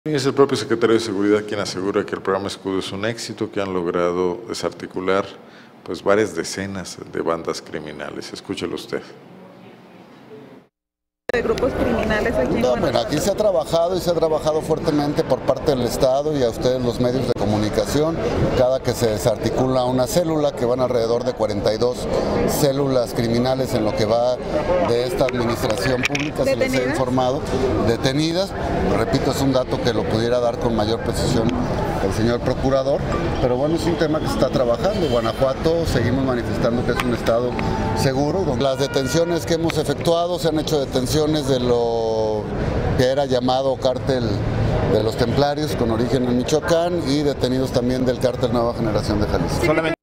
Es el propio secretario de Seguridad quien asegura que el programa Escudo es un éxito, que han logrado desarticular pues varias decenas de bandas criminales. Escúchelo usted. De grupos criminales aquí en Bueno, aquí se ha trabajado y se ha trabajado fuertemente por parte del Estado y a ustedes los medios de comunicación. Cada que se desarticula una célula, que van alrededor de 42 células criminales en lo que va de esta administración pública, se les ha informado, detenidas. Repito, es un dato que lo pudiera dar con mayor precisión el señor procurador, pero bueno, es un tema que se está trabajando. Guanajuato seguimos manifestando que es un estado seguro. Las detenciones que hemos efectuado se han hecho detenciones de lo que era llamado cártel de los Templarios con origen en Michoacán y detenidos también del cártel Nueva Generación de Jalisco.